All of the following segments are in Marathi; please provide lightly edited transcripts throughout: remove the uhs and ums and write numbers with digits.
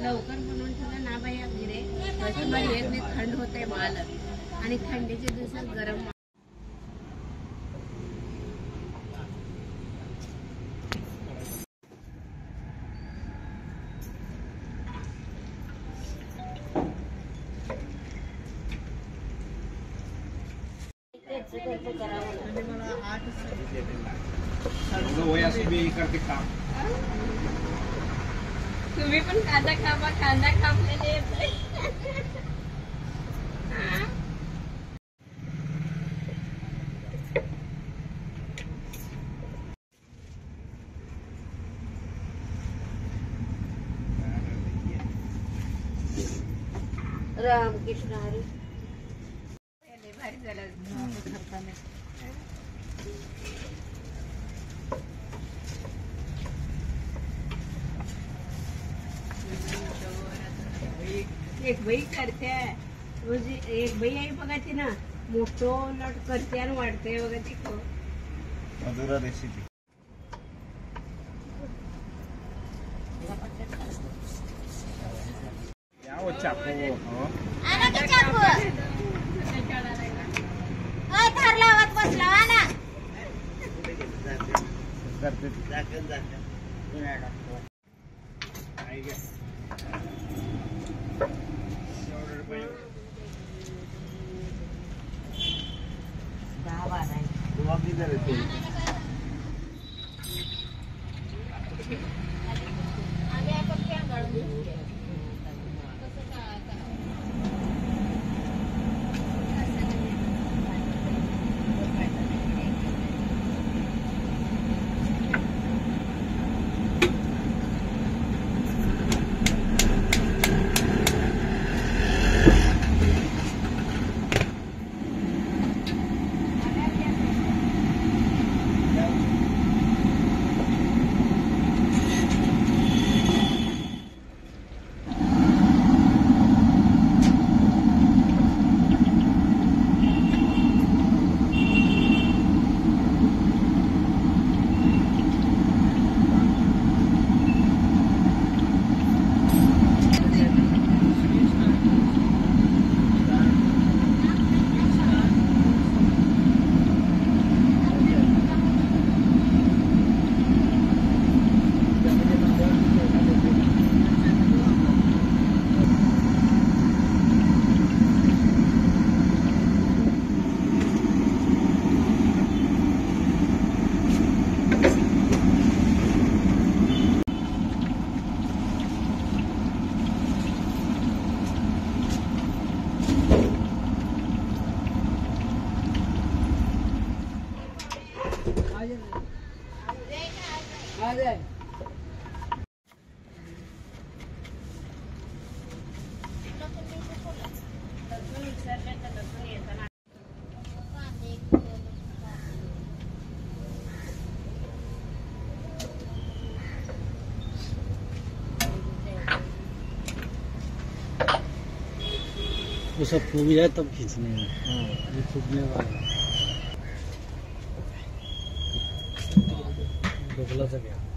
लवकर बनवून ठेवलं ना बाई गिरे कस्टमर येत नाही, थंड होते माल आणि थंडीच्या दिवसात गरम माल. तुम्ही पण कांदा कापा, कांदा कापलेले येते. रामकृष्ण हरी भारी झालं. एक बाई करते म्हणजे एक बाई आहे बघा ती ना मोठं लट करते आणि वाढते बघा ती मधुरा रेसिपी. चाकू वो सब फूक जाए तब खींचने में. ये फूकने वाला ढोकला से गया.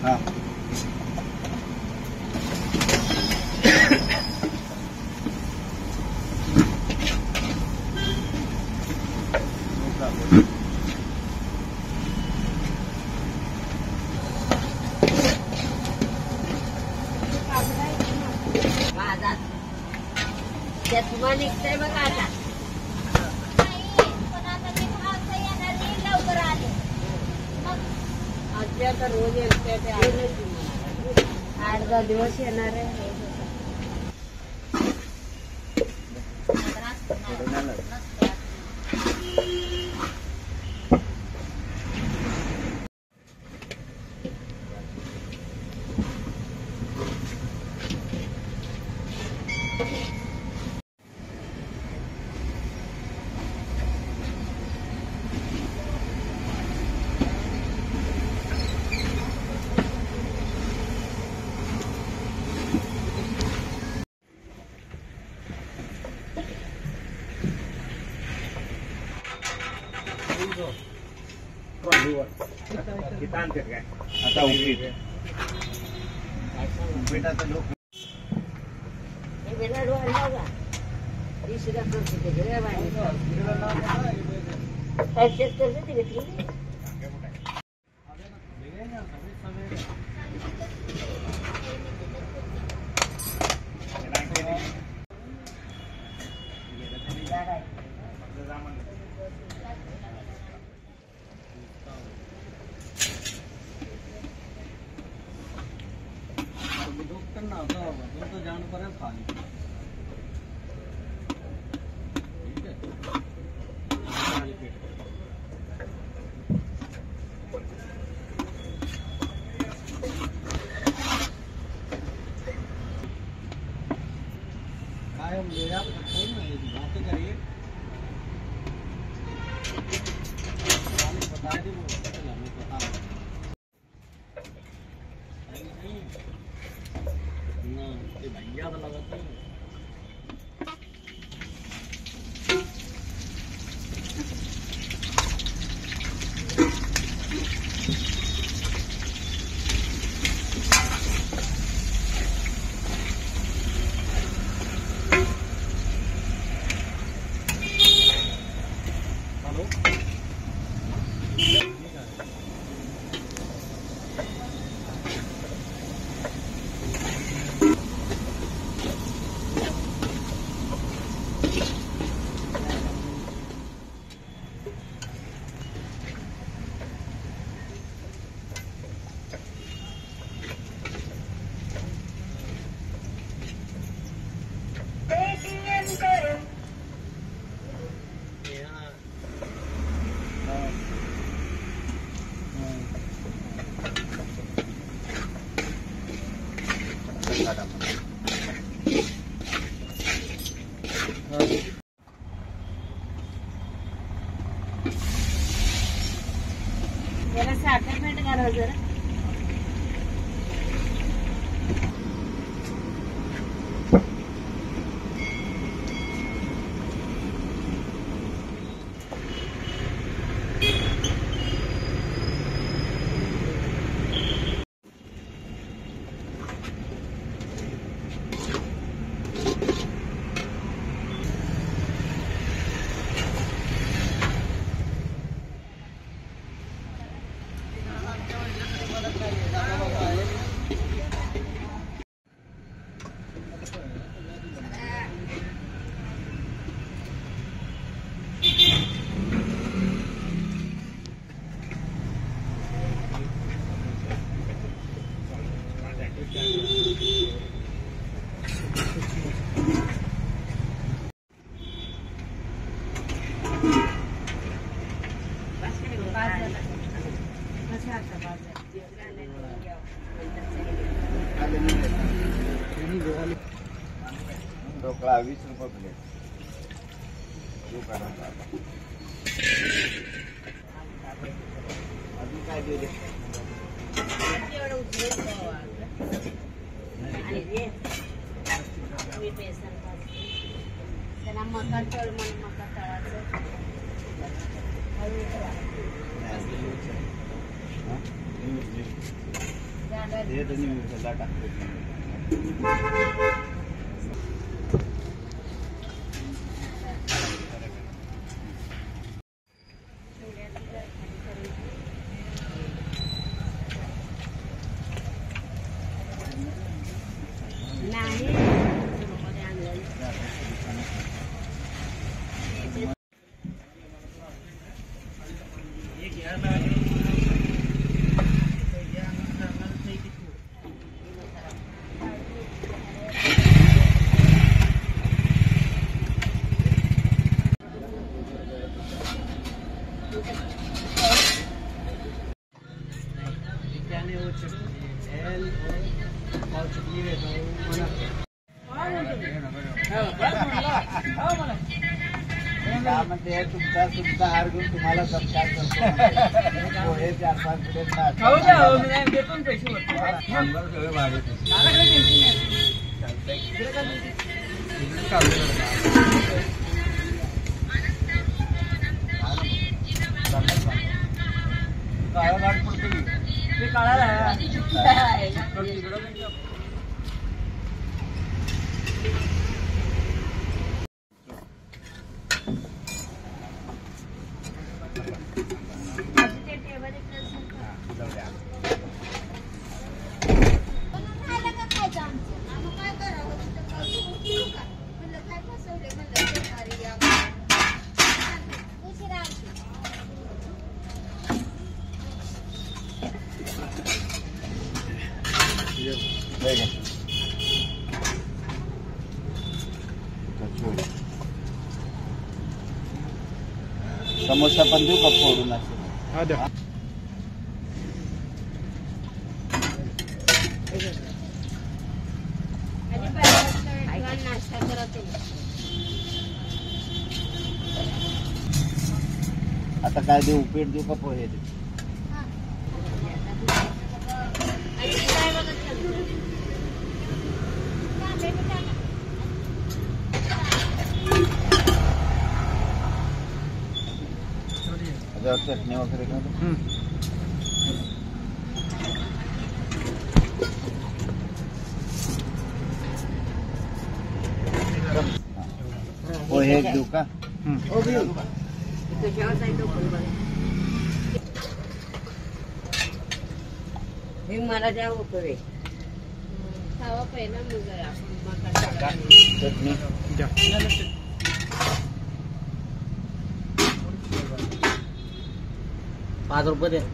हा तुम्हाला निघतंय बघा आता आजच्या आता रोज येते 8-10 दिवस येणार आहे. आता उपीट आता लोक लाडू आणला का 20 करते ते घेतली तो जान पर खाली ठीक है काय हम ले आप बात करिए बता दी हमें पता ना ये भैया तो लगाते हैं जरा साखर मीठ घाला जरा ढोकळा 20 रुपये प्लेट अजून काय देऊ दे त्यांना मका तळ म्हणून मका तळाचं हे तुम्ही मिक्सरला टाकतो. नाही काय म्हणते तुमचा हार घेऊन तुम्हाला सत्कार करतो. पोहे 4-5 प्लेट समोसा पण देऊ का फोडून असं? नाश्ता करत आता काय देऊ? उपीट देऊ का पोहे देऊ? चटणी वगैरे पोहे देऊ का? हे मला द्या उपवे खावा पहिला मग आपण चटणी 5 रुपये दे.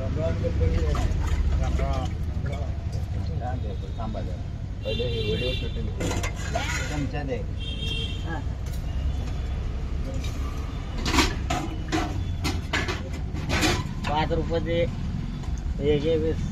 थांबा जरा. पहिले हे व्हिडिओ शूटिंग चमचा दे. ₹5 दे. हे घे 20.